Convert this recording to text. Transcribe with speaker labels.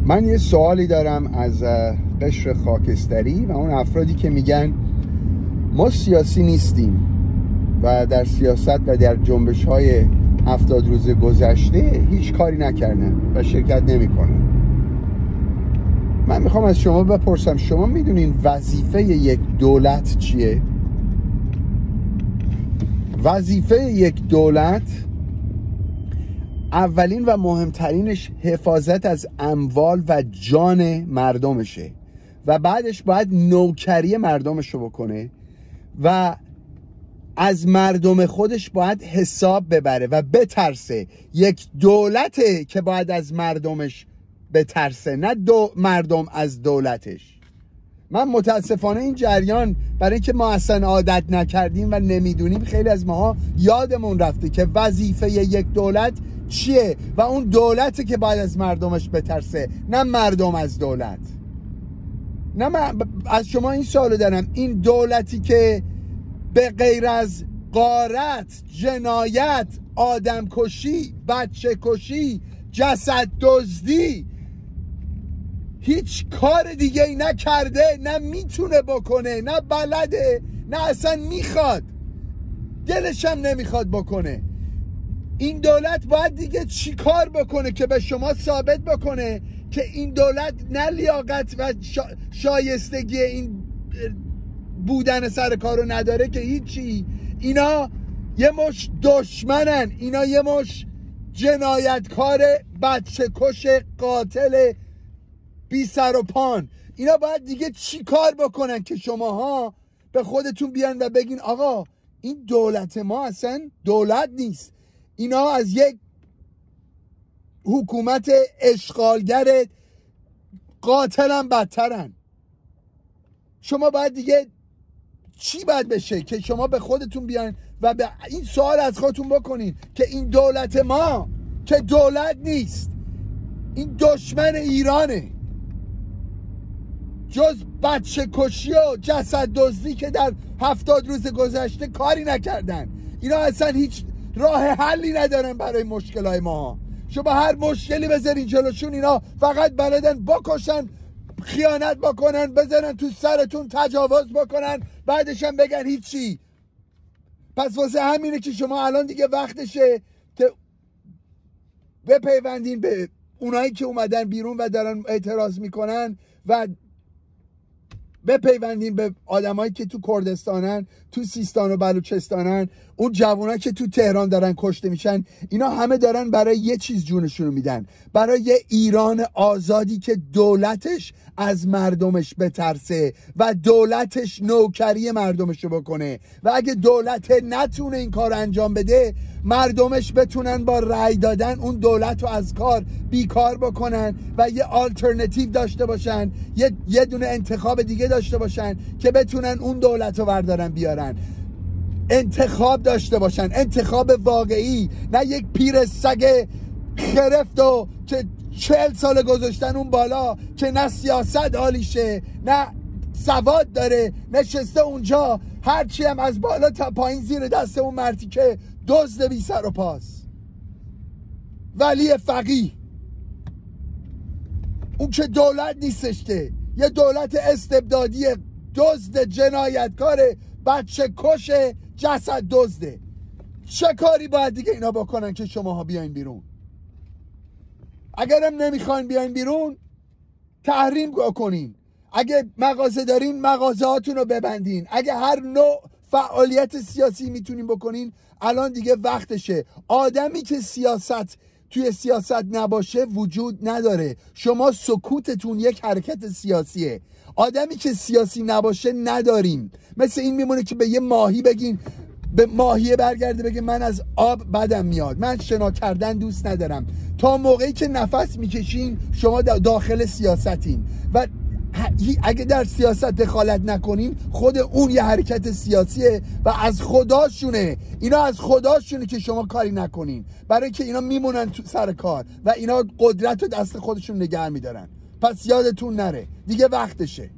Speaker 1: من یه سوالی دارم از قشر خاکستری و اون افرادی که میگن ما سیاسی نیستیم و در سیاست و در جنبش‌های 70 روز گذشته هیچ کاری نکردن و شرکت نمی‌کنن. من میخوام از شما بپرسم، شما میدونین وظیفه یک دولت چیه؟ وظیفه یک دولت اولین و مهمترینش حفاظت از اموال و جان مردمشه و بعدش باید نوکری مردمشو بکنه و از مردم خودش باید حساب ببره و بترسه. یک دولته که باید از مردمش بترسه، نه مردم از دولتش. من متاسفانه این جریان برای اینکه ما اصلا عادت نکردیم و نمیدونیم، خیلی از ماها یادمون رفته که وظیفه یک دولت چیه و اون دولته که باید از مردمش بترسه، نه مردم از دولت. نه من از شما این سوالو دارم، این دولتی که به غیر از غارت، جنایت، آدم کشی، بچه کشی، جسد دزدی هیچ کار دیگه ای نکرده، نه میتونه بکنه، نه بلده، نه اصلا میخواد، دلش هم نمیخواد بکنه، این دولت باید دیگه چی کار بکنه که به شما ثابت بکنه که این دولت نه لیاقت و شایستگی این بودن سر کارو نداره که هیچی؟ اینا یه مش دشمنن، اینا یه مش جنایتکار، بچه کش، قاتل، بی سر و پان. اینا باید دیگه چی کار بکنن که شماها به خودتون بیان و بگین آقا این دولت ما اصلا دولت نیست، اینا از یک حکومت اشغالگر قاتل هم بدترن. شما باید دیگه چی باید بشه که شما به خودتون بیان و به این سوال از خودتون بکنین که این دولت ما که دولت نیست، این دشمن ایرانه، جز بچه کشی و جسد دزدی که در 70 روز گذشته کاری نکردن. اینا اصلا هیچ راه حلی ندارن برای مشکلات ما. شما هر مشکلی بذارین جلوشون، اینا فقط بلدن بکشن، خیانت بکنن، بزنن تو سرتون، تجاوز بکنن، بعدش هم بگن هیچی. پس واسه همینه که شما الان دیگه وقتشه که بپیوندین به اونایی که اومدن بیرون و دارن اعتراض میکنن و بپیوندین به آدمایی که تو کردستانن، تو سیستان و بلوچستانن، اون جوانایی که تو تهران دارن کشته میشن. اینا همه دارن برای یه چیز جونشونو میدن، برای یه ایران آزادی که دولتش از مردمش بترسه و دولتش نوکری مردمشو بکنه و اگه دولت نتونه این کار انجام بده، مردمش بتونن با رأی دادن اون دولت رو از کار بیکار بکنن و یه آلترناتیو داشته باشن، یه دونه انتخاب دیگه داشته باشن که بتونن اون دولت رو بردارن بیارن. انتخاب داشته باشن، انتخاب واقعی، نه یک پیر سگ خرفت و که 40 سال گذاشتن اون بالا که نه سیاست حالیشه، نه سواد داره، نشسته اونجا هرچی هم از بالا تا پایین زیر دست اون مردی که دزد بی سر و پاس، ولی فقیه. اون که دولت نیستش، که یه دولت استبدادی، دزد، جنایتکار، بچه کش، جسد دزده. چه کاری باید دیگه اینا بکنن که شماها بیاین بیرون؟ اگرم نمیخواین بیاین بیرون، تحریم کنین. اگه مغازه دارین، مغازه هاتون رو ببندین. اگه هر نوع فعالیت سیاسی میتونین بکنین، الان دیگه وقتشه. آدمی که توی سیاست نباشه وجود نداره. شما سکوتتون یک حرکت سیاسیه. آدمی که سیاسی نباشه نداریم. مثل این میمونه که به یه ماهی بگین، به ماهیه برگرده بگه من از آب بدم میاد، من شنا کردن دوست ندارم. تا موقعی که نفس میکشین شما داخل سیاستین و اگه در سیاست دخالت نکنین، خود اون یه حرکت سیاسیه و از خداشونه. اینا از خداشونه که شما کاری نکنین، برای که اینا میمونن تو سر کار و اینا قدرت رو دست خودشون نگه میدارن. پس یادتون نره دیگه وقتشه.